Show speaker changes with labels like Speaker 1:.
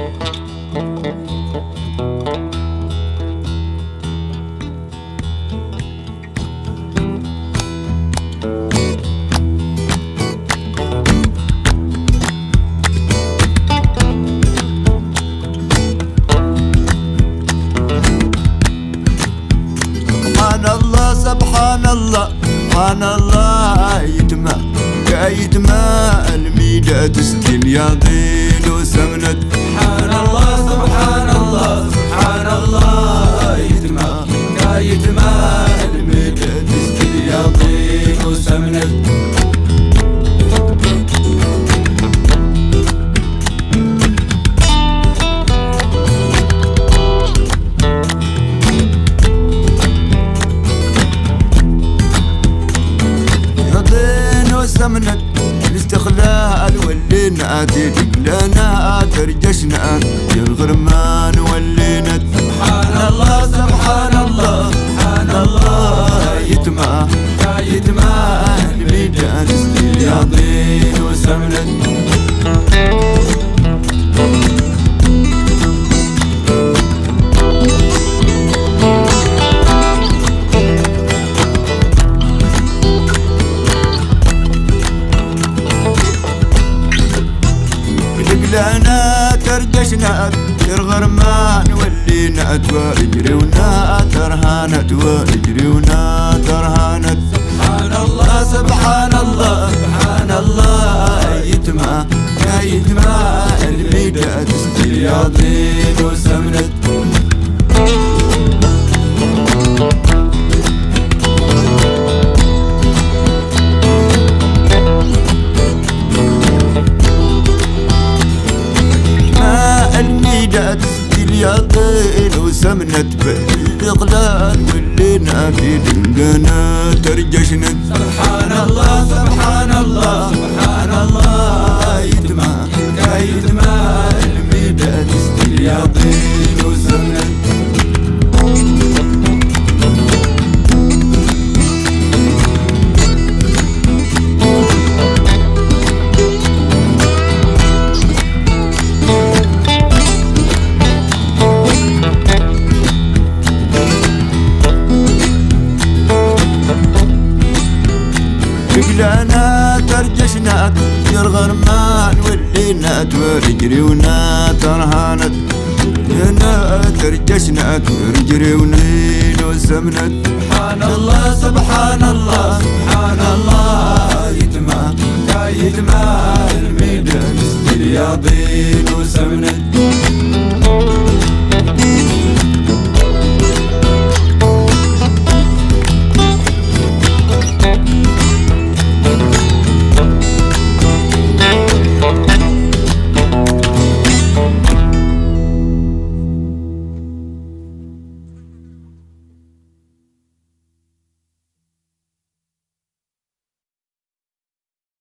Speaker 1: سبحان الله سبحان الله يتما يتما الميدة تستيل يا ضيل وسمنت.
Speaker 2: سبحان الله سبحان الله سبحان الله يتما يتما الميدة تستيل يا ضيل وسمنت.
Speaker 1: سمنت الاستقلال ولينا تدق لنا ترجشنا يا الغرمان ولينا.
Speaker 2: سبحان الله سبحان الله سبحان الله
Speaker 1: يتما
Speaker 2: يتما
Speaker 1: الميدان تستيل يا ضين وسمنت. لنا ترجشنا الغرمان ولينا تواجريونا ترهانت واجريونا ترهانت.
Speaker 2: سبحان الله
Speaker 1: سبحان الله سبحان الله يتما يتما الميدة تستيل يا ضين وسمنت. يا ضيل وسمنت بالاقلال واللينا في دنقنا ترجشنا.
Speaker 2: سبحان الله سبحان الله سبحان الله
Speaker 1: يتما
Speaker 2: يتما
Speaker 1: الميدة تستيل يا ضيل وسمنت. لنا ترجشنا يا الغرمان ولينا تورجريونا ترهانت. لنا ترجشنا تورجريونا وسمنت.
Speaker 2: سبحان الله سبحان الله سبحان الله
Speaker 1: يتما
Speaker 2: يتما
Speaker 1: الميدان تستيل يا ضين وسمنت.